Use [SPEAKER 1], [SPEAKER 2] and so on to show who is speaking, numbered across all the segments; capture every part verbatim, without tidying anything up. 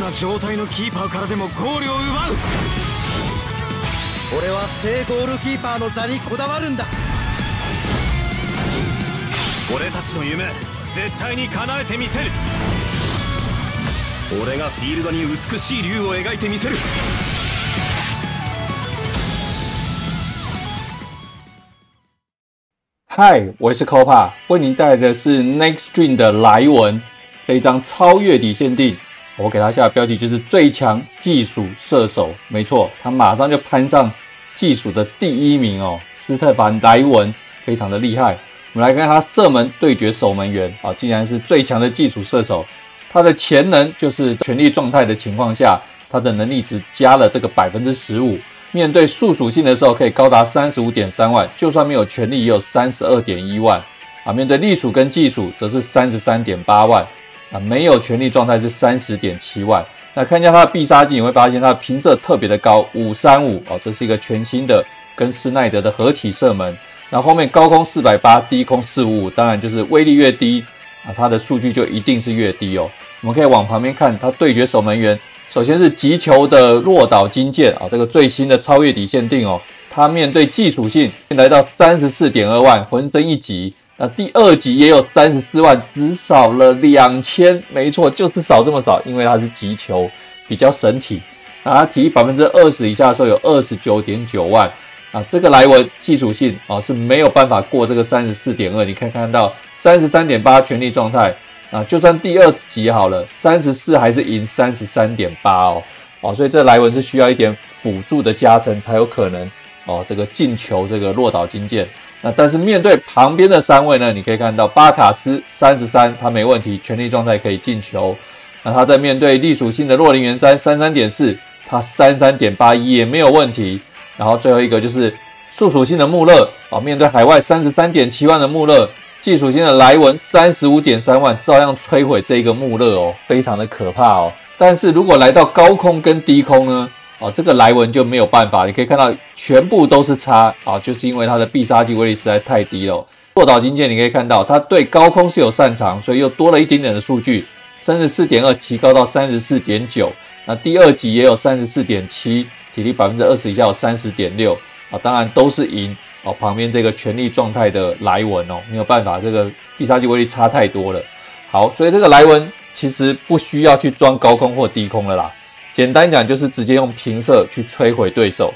[SPEAKER 1] な状態のキーパーからでもゴールを奪う。
[SPEAKER 2] 俺は正ゴールキーパーの座にこだわるんだ。
[SPEAKER 1] 俺たちの夢絶対に叶えてみせる。俺がフィールドに美しい竜を描いてみせる。
[SPEAKER 3] 嗨，我是 Copa， 为您带来的是 Next Dream 的莱文这一张超越底限定。我给他下的标题就是最强技术射手，没错，他马上就攀上技术的第一名哦。斯特凡莱文非常的厉害。我们来看他射门对决守门员啊，竟然是最强的技术射手。他的潜能就是全力状态的情况下，他的能力值加了这个 百分之十五。面对速属性的时候，可以高达 三十五点三万，就算没有全力也有 三十二点一万啊。面对力属跟技属则是 三十三点八万啊，没有全力状态是 三十点七万。那看一下他的必杀技，你会发现他的频射特别的高，五三五哦，这是一个全新的跟施耐德的合体射门。然后后面高空四百八，低空四五五，当然就是威力越低啊，它的数据就一定是越低哦。我们可以往旁边看，他对决守门员。首先是击球的落岛金剑啊，这个最新的超越底限定哦，他面对技属性来到 三十四点二万，浑身一击。那第二级也有三十四万，只少了两千，没错，就是少这么少，因为他是击球比较神体。那他体力 百分之二十 以下的时候有 二十九点九万啊，这个莱文技属性啊是没有办法过这个 三十四点二， 你可以看到 三十三点八 全力状态。啊，就算第二级好了，三十四还是赢 三十三点八 哦，哦，所以这莱文是需要一点辅助的加成才有可能哦，这个进球这个落岛金剑。那但是面对旁边的三位呢，你可以看到巴卡斯三十三，他没问题，全力状态可以进球。那他在面对力属性的洛林元三 三十三点四， 他 三十三点八 也没有问题。然后最后一个就是速属性的穆勒啊，面对海外 三十三点七万的穆勒。技属性的莱文 三十五点三万，照样摧毁这个穆勒哦，非常的可怕哦。但是如果来到高空跟低空呢，哦，这个莱文就没有办法，你可以看到全部都是差啊，就是因为他的必杀技威力实在太低了。落岛金剑你可以看到，他对高空是有擅长，所以又多了一点点的数据， 三十四点二 提高到 三十四点九， 那第二级也有 三十四点七， 体力 百分之二十 以下有 三十点六 啊，当然都是赢。哦，旁边这个全力状态的莱文哦，没有办法，这个必杀技威力差太多了。好，所以这个莱文其实不需要去装高空或低空了啦。简单讲就是直接用平射去摧毁对手。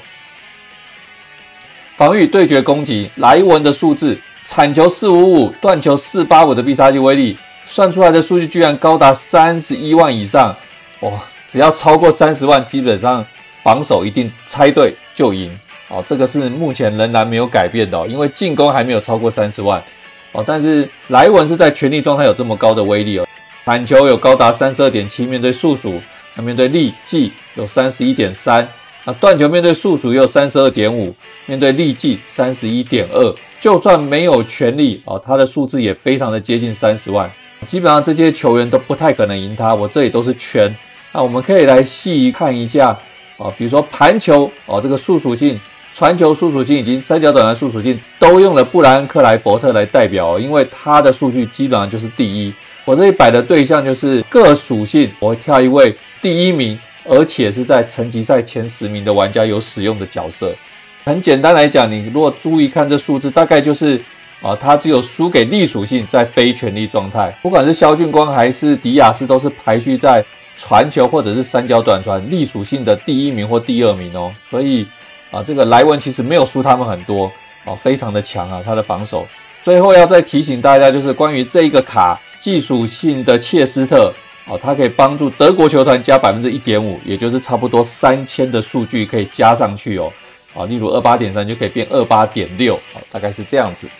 [SPEAKER 3] 防御对决攻击，莱文的数字：铲球四五五，断球四八五的必杀技威力，算出来的数据居然高达三十一万以上。哇、哦，只要超过三十万，基本上防守一定猜对就赢。哦，这个是目前仍然没有改变的哦，因为进攻还没有超过三十万哦。但是莱文是在全力状态有这么高的威力哦，铲球有高达 三十二点七， 面对速属，那面对力技有 三十一点三， 那断球面对速属也有 三十二点五， 面对力技 三十一点二， 就算没有全力哦，他的数字也非常的接近三十万，基本上这些球员都不太可能赢他。我这里都是圈，那我们可以来细看一下哦，比如说盘球哦，这个速属性。传球速属性以及三角短传速属性都用了布莱恩克莱佛特来代表、哦，因为他的数据基本上就是第一。我这里摆的对象就是各属性，我会挑一位第一名，而且是在层级赛前十名的玩家有使用的角色。很简单来讲，你如果注意看这数字，大概就是啊，他只有输给力属性在非全力状态，不管是萧俊光还是迪亚斯，都是排序在传球或者是三角短传力属性的第一名或第二名哦，所以。啊，这个莱文其实没有输他们很多哦，非常的强啊，他的防守。最后要再提醒大家，就是关于这一个卡技属性的切斯特哦，它可以帮助德国球团加 百分之一点五， 也就是差不多三千的数据可以加上去哦。啊，例如 二十八点三 就可以变 二十八点六， 哦，大概是这样子。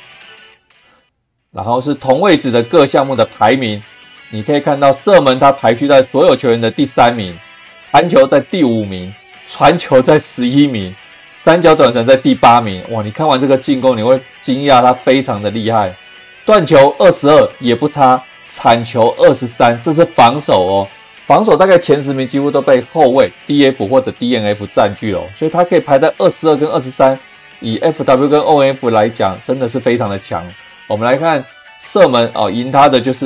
[SPEAKER 3] 然后是同位置的各项目的排名，你可以看到射门它排序在所有球员的第三名，弹球在第五名。传球在十一名，三角短传在第八名。哇，你看完这个进攻，你会惊讶他非常的厉害。断球二十二也不差，铲球二十三，这是防守哦。防守大概前十名几乎都被后卫 D F 或者 D N F 占据了，所以他可以排在二十二跟二十三。以 F W 跟 O F 来讲，真的是非常的强。我们来看射门哦，赢他的就是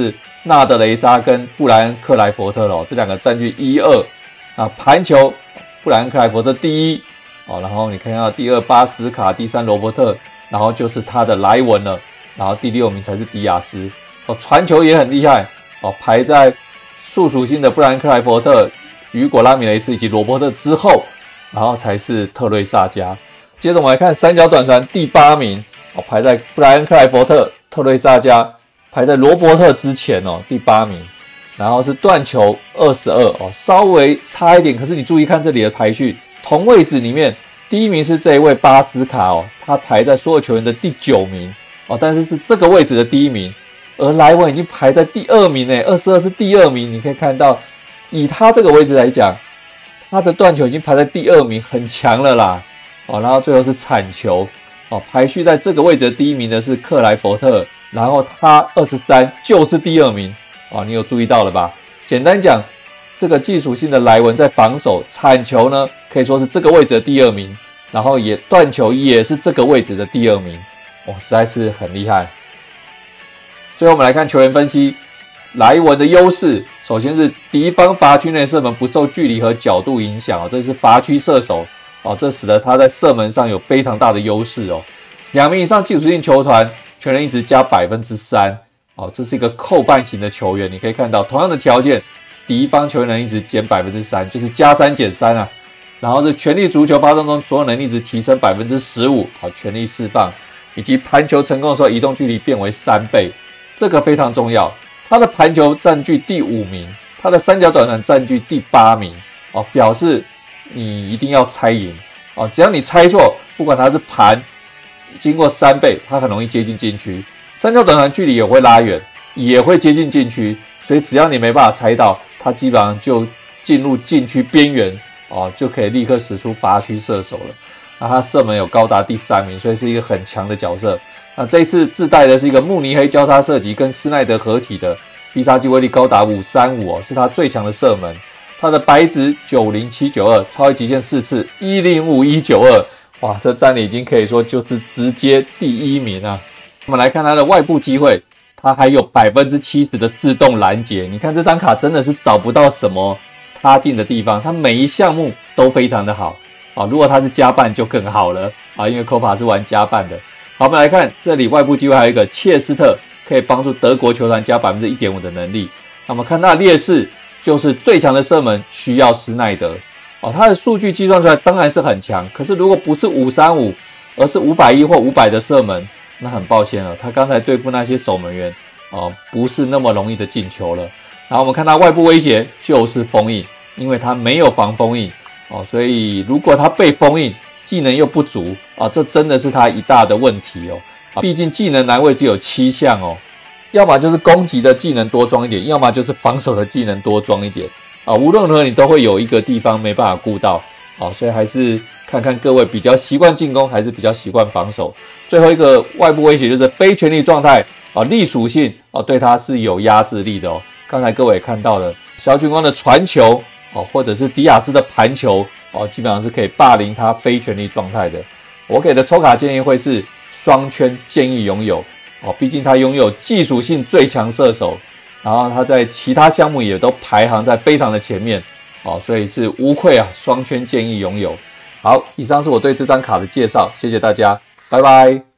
[SPEAKER 3] 纳德雷莎跟布莱恩克莱佛特哦，这两个占据一二。啊，盘球布莱恩克莱佛特第一哦，然后你看到第二巴斯卡，第三罗伯特，然后就是他的莱文了，然后第六名才是迪亚斯哦。传球也很厉害哦，排在树属性的布莱恩克莱佛特、雨果拉米雷斯以及罗伯特之后，然后才是特瑞萨加。接着我们来看三角短传第八名哦，排在布莱恩克莱佛特、特瑞萨加，排在罗伯特之前哦，第八名。然后是断球二十二哦，稍微差一点，可是你注意看这里的排序，同位置里面第一名是这一位巴斯卡哦，他排在所有球员的第九名哦，但是是这个位置的第一名，而莱文已经排在第二名诶，二十二是第二名，你可以看到以他这个位置来讲，他的断球已经排在第二名，很强了啦哦，然后最后是铲球哦，排序在这个位置的第一名的是克莱佛特，然后他二十三就是第二名。哦，你有注意到了吧？简单讲，这个技术性的莱文在防守铲球呢，可以说是这个位置的第二名，然后也断球也是这个位置的第二名，哦，实在是很厉害。最后我们来看球员分析，莱文的优势，首先是敌方罚区内射门不受距离和角度影响哦，这是罚区射手哦，这使得他在射门上有非常大的优势哦。两名以上技术性球团，全人一直加百分之三。哦，这是一个扣半型的球员，你可以看到同样的条件，敌方球员能力值减百分之三，就是加三减三啊。然后是全力足球发动中所有能力值提升百分之十五，好，全力释放，以及盘球成功的时候移动距离变为三倍，这个非常重要。他的盘球占据第五名，他的三角短传占据第八名，哦，表示你一定要猜赢哦，只要你猜错，不管他是盘经过三倍，他很容易接近禁区。三角短传距离也会拉远，也会接近禁区，所以只要你没办法猜到，他基本上就进入禁区边缘哦，就可以立刻使出罚区射手了。那他射门有高达第三名，所以是一个很强的角色。那这一次自带的是一个慕尼黑交叉射击跟施耐德合体的必杀技威力高达五三五哦，是他最强的射门。他的白值九零七九二，超越极限四次一零五一九二，哇，这战力已经可以说就是直接第一名啊。我们来看它的外部机会，它还有 百分之七十 的自动拦截。你看这张卡真的是找不到什么差劲的地方，它每一项目都非常的好啊。如果它是加半就更好了啊，因为 Copa 是玩加半的。好，我们来看这里外部机会还有一个切斯特，可以帮助德国球团加 百分之一点五 的能力。那我们看它的劣势就是最强的射门需要施耐德哦，它的数据计算出来当然是很强，可是如果不是五三五，而是五百一或五百的射门，那很抱歉了，他刚才对付那些守门员哦，不是那么容易的进球了。然后我们看他外部威胁就是封印，因为他没有防封印哦，所以如果他被封印，技能又不足啊，这真的是他一大的问题哦。啊，毕竟技能栏位只有七项哦，要么就是攻击的技能多装一点，要么就是防守的技能多装一点啊。无论如何，你都会有一个地方没办法顾到啊，所以还是看看各位比较习惯进攻，还是比较习惯防守。最后一个外部威胁就是非全力状态啊，力属性啊，对它是有压制力的哦。刚才各位也看到了，小军光的传球哦，或者是迪亚斯的盘球哦，基本上是可以霸凌他非全力状态的。我给的抽卡建议会是双圈建议拥有哦，毕竟他拥有技术性最强射手，然后他在其他项目也都排行在非常的前面哦，所以是无愧啊，双圈建议拥有。好，以上是我对这张卡的介绍，谢谢大家。拜拜。